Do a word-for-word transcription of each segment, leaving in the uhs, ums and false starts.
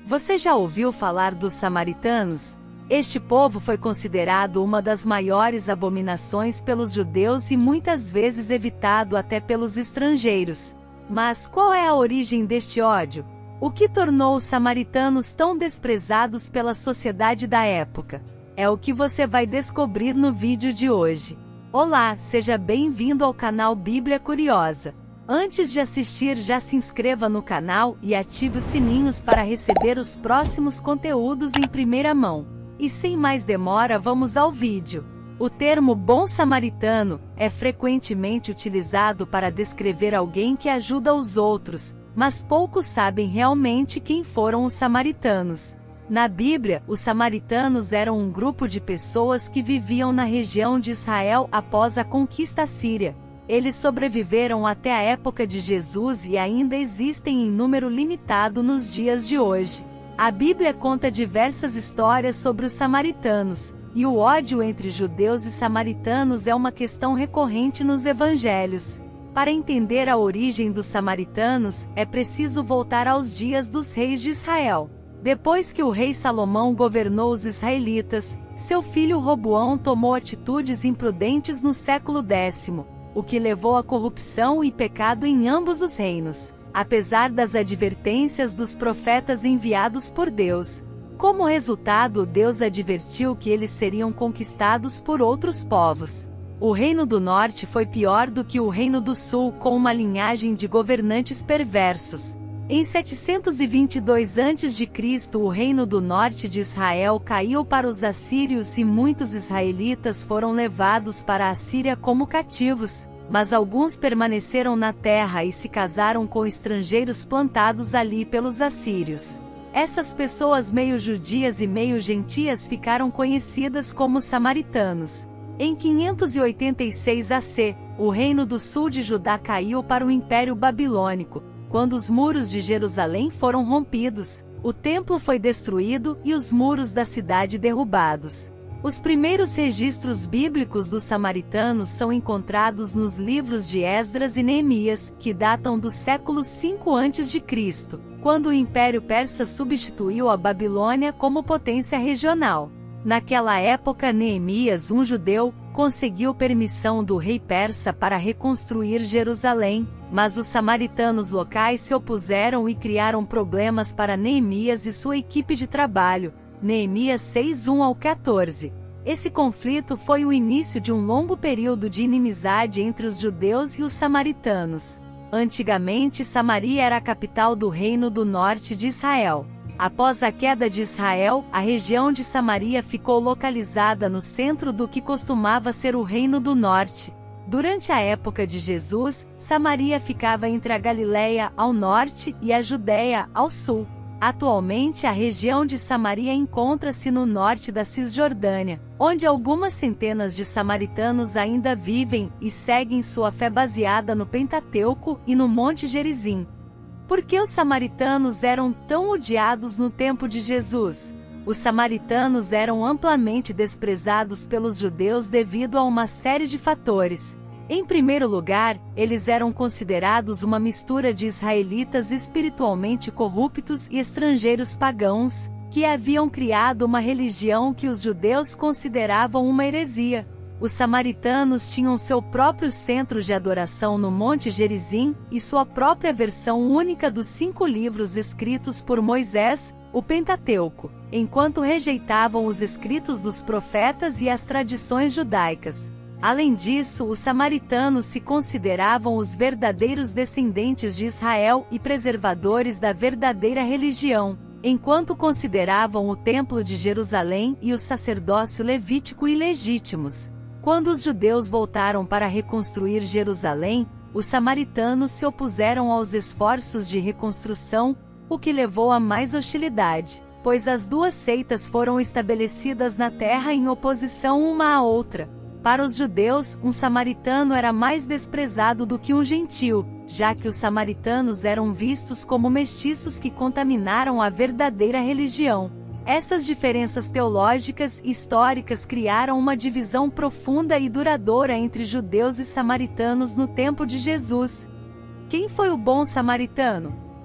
Você já ouviu falar dos samaritanos? Este povo foi considerado uma das maiores abominações pelos judeus e muitas vezes evitado até pelos estrangeiros. Mas qual é a origem deste ódio? O que tornou os samaritanos tão desprezados pela sociedade da época? É o que você vai descobrir no vídeo de hoje. Olá, seja bem-vindo ao canal Bíblia Curiosa. Antes de assistir, já se inscreva no canal e ative os sininhos para receber os próximos conteúdos em primeira mão. E sem mais demora, vamos ao vídeo. O termo bom samaritano é frequentemente utilizado para descrever alguém que ajuda os outros, mas poucos sabem realmente quem foram os samaritanos. Na Bíblia, os samaritanos eram um grupo de pessoas que viviam na região de Israel após a conquista síria. Eles sobreviveram até a época de Jesus e ainda existem em número limitado nos dias de hoje. A Bíblia conta diversas histórias sobre os samaritanos, e o ódio entre judeus e samaritanos é uma questão recorrente nos evangelhos. Para entender a origem dos samaritanos, é preciso voltar aos dias dos reis de Israel. Depois que o rei Salomão governou os israelitas, seu filho Roboão tomou atitudes imprudentes no século décimo, o que levou à corrupção e pecado em ambos os reinos, apesar das advertências dos profetas enviados por Deus. Como resultado, Deus advertiu que eles seriam conquistados por outros povos. O reino do norte foi pior do que o reino do sul, com uma linhagem de governantes perversos. Em setecentos e vinte e dois antes de Cristo, o reino do norte de Israel caiu para os assírios e muitos israelitas foram levados para a Síria como cativos, mas alguns permaneceram na terra e se casaram com estrangeiros plantados ali pelos assírios. Essas pessoas meio judias e meio gentias ficaram conhecidas como samaritanos. Em quinhentos e oitenta e seis A C, o reino do sul de Judá caiu para o Império Babilônico. Quando os muros de Jerusalém foram rompidos, o templo foi destruído e os muros da cidade derrubados. Os primeiros registros bíblicos dos samaritanos são encontrados nos livros de Esdras e Neemias, que datam do século cinco antes de Cristo, quando o Império Persa substituiu a Babilônia como potência regional. Naquela época, Neemias, um judeu, conseguiu permissão do rei persa para reconstruir Jerusalém, mas os samaritanos locais se opuseram e criaram problemas para Neemias e sua equipe de trabalho. Neemias seis, um ao quatorze. Esse conflito foi o início de um longo período de inimizade entre os judeus e os samaritanos. Antigamente, Samaria era a capital do reino do norte de Israel. Após a queda de Israel, a região de Samaria ficou localizada no centro do que costumava ser o reino do norte. Durante a época de Jesus, Samaria ficava entre a Galileia, ao norte, e a Judéia, ao sul. Atualmente, a região de Samaria encontra-se no norte da Cisjordânia, onde algumas centenas de samaritanos ainda vivem e seguem sua fé baseada no Pentateuco e no Monte Gerizim. Por que os samaritanos eram tão odiados no tempo de Jesus? Os samaritanos eram amplamente desprezados pelos judeus devido a uma série de fatores. Em primeiro lugar, eles eram considerados uma mistura de israelitas espiritualmente corruptos e estrangeiros pagãos, que haviam criado uma religião que os judeus consideravam uma heresia. Os samaritanos tinham seu próprio centro de adoração no Monte Gerizim, e sua própria versão única dos cinco livros escritos por Moisés, o Pentateuco, enquanto rejeitavam os escritos dos profetas e as tradições judaicas. Além disso, os samaritanos se consideravam os verdadeiros descendentes de Israel e preservadores da verdadeira religião, enquanto consideravam o Templo de Jerusalém e o sacerdócio levítico ilegítimos. Quando os judeus voltaram para reconstruir Jerusalém, os samaritanos se opuseram aos esforços de reconstrução, o que levou a mais hostilidade, pois as duas seitas foram estabelecidas na terra em oposição uma à outra. Para os judeus, um samaritano era mais desprezado do que um gentil, já que os samaritanos eram vistos como mestiços que contaminaram a verdadeira religião. Essas diferenças teológicas e históricas criaram uma divisão profunda e duradoura entre judeus e samaritanos no tempo de Jesus. Quem foi o bom samaritano?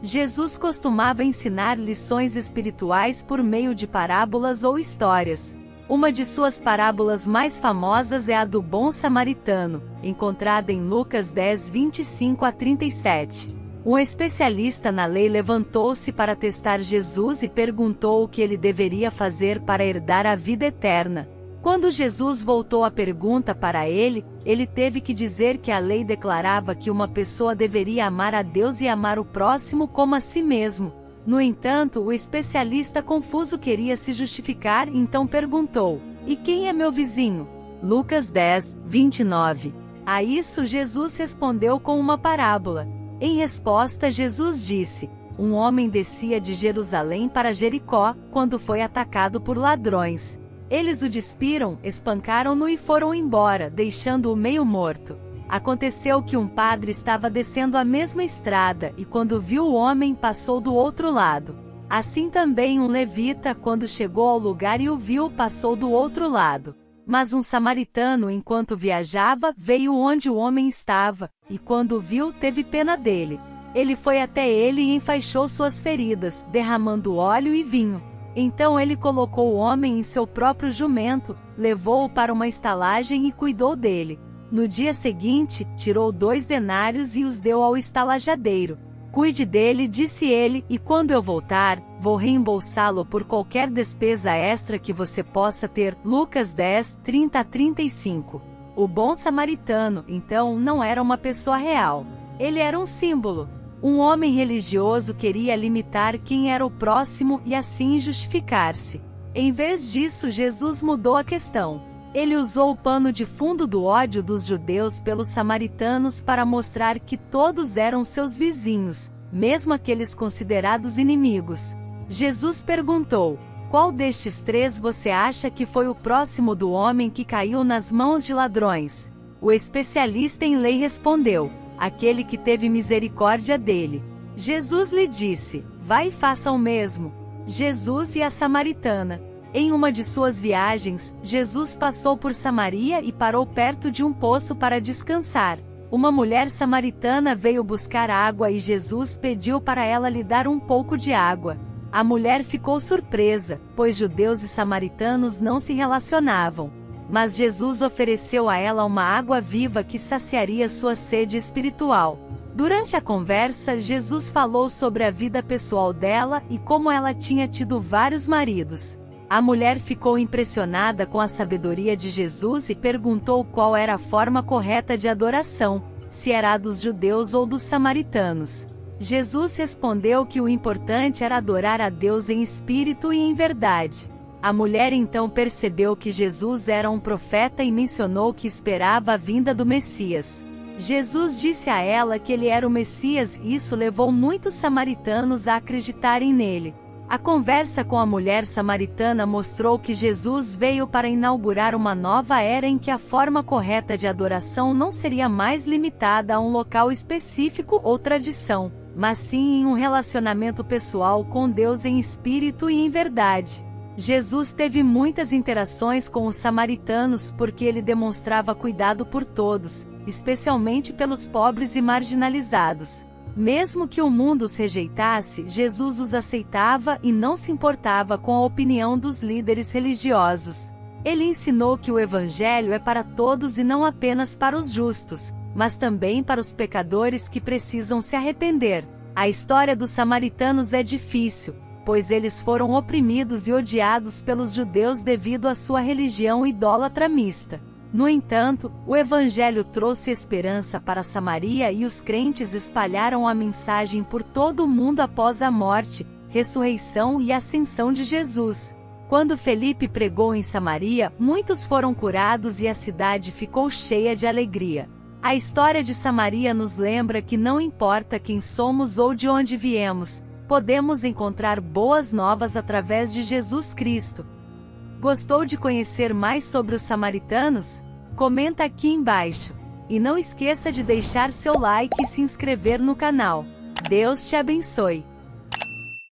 Jesus costumava ensinar lições espirituais por meio de parábolas ou histórias. Uma de suas parábolas mais famosas é a do bom samaritano, encontrada em Lucas dez, vinte e cinco a trinta e sete. Um especialista na lei levantou-se para testar Jesus e perguntou o que ele deveria fazer para herdar a vida eterna. Quando Jesus voltou a pergunta para ele, ele teve que dizer que a lei declarava que uma pessoa deveria amar a Deus e amar o próximo como a si mesmo. No entanto, o especialista confuso queria se justificar, então perguntou: "E quem é meu vizinho?" Lucas dez, vinte e nove. A isso Jesus respondeu com uma parábola. Em resposta, Jesus disse: Um homem descia de Jerusalém para Jericó, quando foi atacado por ladrões. Eles o despiram, espancaram-no e foram embora, deixando-o meio morto. Aconteceu que um padre estava descendo a mesma estrada, e quando viu o homem, passou do outro lado. Assim também um levita, quando chegou ao lugar e o viu, passou do outro lado. Mas um samaritano, enquanto viajava, veio onde o homem estava, e quando o viu, teve pena dele. Ele foi até ele e enfaixou suas feridas, derramando óleo e vinho. Então ele colocou o homem em seu próprio jumento, levou-o para uma estalagem e cuidou dele. No dia seguinte, tirou dois denários e os deu ao estalajadeiro. "Cuide dele", disse ele, "e quando eu voltar, vou reembolsá-lo por qualquer despesa extra que você possa ter." Lucas dez, trinta a trinta e cinco. O bom samaritano, então, não era uma pessoa real. Ele era um símbolo. Um homem religioso queria limitar quem era o próximo e assim justificar-se. Em vez disso, Jesus mudou a questão. Ele usou o pano de fundo do ódio dos judeus pelos samaritanos para mostrar que todos eram seus vizinhos, mesmo aqueles considerados inimigos. Jesus perguntou: "Qual destes três você acha que foi o próximo do homem que caiu nas mãos de ladrões?" O especialista em lei respondeu: "Aquele que teve misericórdia dele." Jesus lhe disse: "Vai e faça o mesmo." Jesus e a samaritana. Em uma de suas viagens, Jesus passou por Samaria e parou perto de um poço para descansar. Uma mulher samaritana veio buscar água e Jesus pediu para ela lhe dar um pouco de água. A mulher ficou surpresa, pois judeus e samaritanos não se relacionavam. Mas Jesus ofereceu a ela uma água viva que saciaria sua sede espiritual. Durante a conversa, Jesus falou sobre a vida pessoal dela e como ela tinha tido vários maridos. A mulher ficou impressionada com a sabedoria de Jesus e perguntou qual era a forma correta de adoração, se era a dos judeus ou dos samaritanos. Jesus respondeu que o importante era adorar a Deus em espírito e em verdade. A mulher então percebeu que Jesus era um profeta e mencionou que esperava a vinda do Messias. Jesus disse a ela que ele era o Messias e isso levou muitos samaritanos a acreditarem nele. A conversa com a mulher samaritana mostrou que Jesus veio para inaugurar uma nova era em que a forma correta de adoração não seria mais limitada a um local específico ou tradição, mas sim em um relacionamento pessoal com Deus em espírito e em verdade. Jesus teve muitas interações com os samaritanos porque ele demonstrava cuidado por todos, especialmente pelos pobres e marginalizados. Mesmo que o mundo os rejeitasse, Jesus os aceitava e não se importava com a opinião dos líderes religiosos. Ele ensinou que o Evangelho é para todos e não apenas para os justos, mas também para os pecadores que precisam se arrepender. A história dos samaritanos é difícil, pois eles foram oprimidos e odiados pelos judeus devido à sua religião idólatra mista. No entanto, o Evangelho trouxe esperança para Samaria e os crentes espalharam a mensagem por todo o mundo após a morte, ressurreição e ascensão de Jesus. Quando Felipe pregou em Samaria, muitos foram curados e a cidade ficou cheia de alegria. A história de Samaria nos lembra que não importa quem somos ou de onde viemos, podemos encontrar boas novas através de Jesus Cristo. Gostou de conhecer mais sobre os samaritanos? Comenta aqui embaixo. E não esqueça de deixar seu like e se inscrever no canal. Deus te abençoe.